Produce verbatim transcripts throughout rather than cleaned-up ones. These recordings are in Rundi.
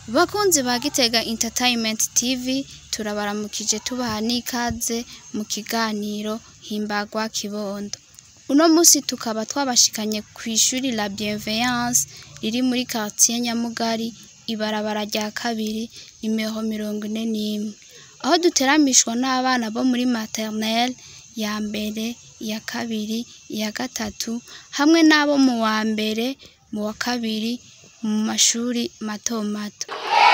Bakunzi ba Gitega Entertainment T V turabaramukije tubaha n'ikaze mu kiganiro himbagwa kibondo. Uno musi tukaba twabashikanye kw'ishuri La Bienveillance riri muri quartier Nyamugari ibarabara rya kabiri nimero mirongo ine n'imwe. Aho duteramishwa n'abana bo muri maternelle ya mbere, ya kabiri, ya gatatu hamwe n'abo mu wa mbere, mu wa kabiri mu mashuri mato mato.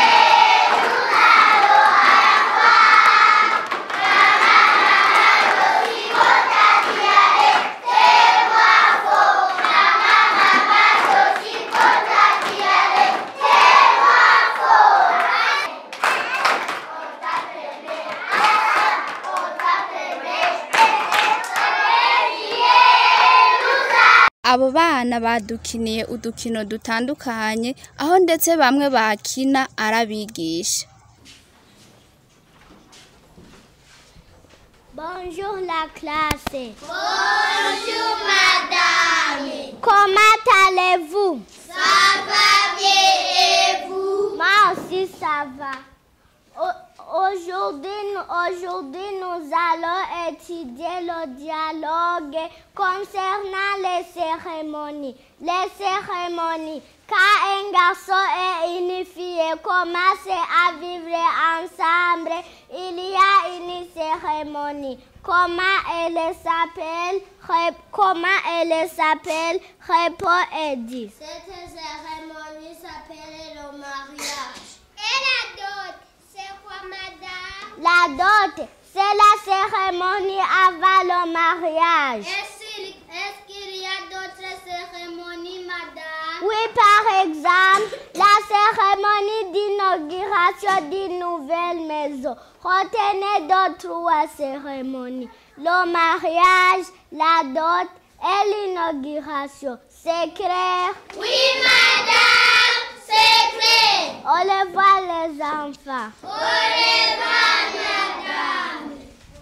Abo bana badukiniye udukino dutandukanye aho ndetse bamwe bakina arabigisha. Bonjour la classe. Bonjour madame. Comment allez-vous? Ça va bien et vous? Moi aussi ça va. Aujourd'hui, aujourd'hui, nous allons étudier le dialogue concernant les cérémonies. Les cérémonies. Quand un garçon et une fille commencent à vivre ensemble, il y a une cérémonie. Comment elle s'appelle? Comment elle s'appelle? Réponds et dis. Cette cérémonie s'appelle le mariage. Et la dot? C'est quoi, madame? La dot, c'est la cérémonie avant le mariage. Est-ce qu'il y a d'autres cérémonies, madame? Oui, par exemple, la cérémonie d'inauguration d'une nouvelle maison. Retenez deux trois cérémonies. Le mariage, la dot et l'inauguration. C'est clair? Oui, madame, c'est clair. Au revoir les enfants. Au revoir, madame.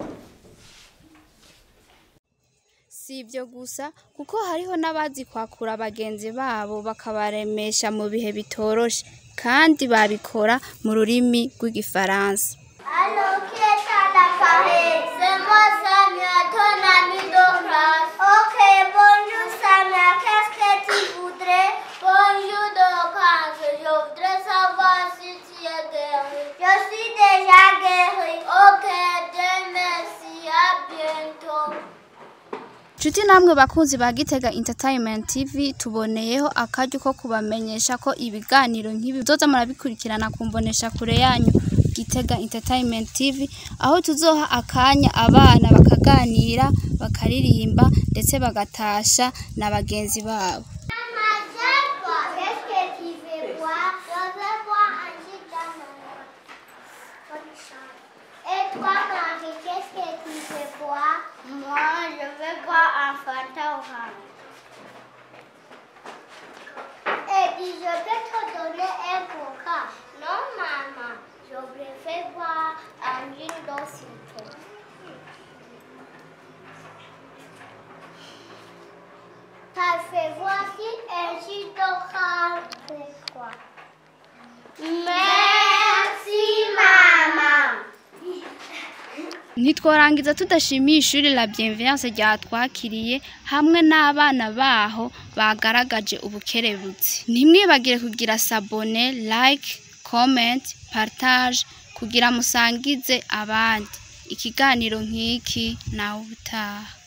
Si ibyo gusa kuko hariho n'abazi kwakura abagenzi babo bakabaremesha mu bihe bitoroshe kandi babikora mu rurimi rw'igifaransa. Alors, qui est à l'appareil? C'est moi, Samia, ton ami de classe. Ok, bonjour Samia, qu'est-ce que tu voudrais? Bonjour de classe, je voudrais savoir si tu es guéri. Je suis déjà guéri. Ok, Dieu merci, à bientôt. Chuti namwe bakunzi ba Gitega Entertainment T V tuboneyeho akaryo ko kubamenyesha ko ibiganiro nk'ibi bizoza murabikurikirana kumbonesha kure yanyu Gitega Entertainment T V aho tuzoha akanya abana bakaganira bakaririmba ndetse bagatasha na bagenzi babo. Qu'est-ce que tu veux boire? Je veux boire un jus d'ananas. Et toi, Marie, qu'est-ce que tu veux boire? Moi, je veux boire un Fanta orange. Et puis, je peux te donner un coca. Non, maman, je préfère boire un jus de citron. Parfait, voici un jus d'orange pour toi. Merci, maman. Ntitwarangiza tudashimiye ishuri La Bienveillance ryatwakiriye hamwe n'abana baho bagaragaje ubukerebutsi. Ntimwibagire kugira s'abonner, like, comment, partage kugira musangize abandi. Ikiganiro nk'iki nawe ubutaha.